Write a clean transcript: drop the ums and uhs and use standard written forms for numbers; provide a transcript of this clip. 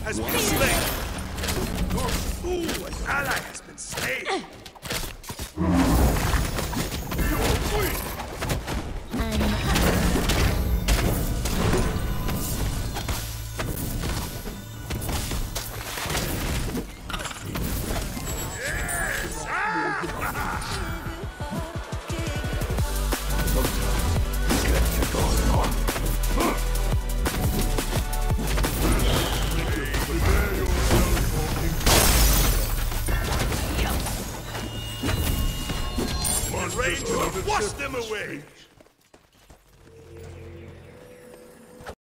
has been slain. Ooh, an ally has been slain. Ready to wash them away!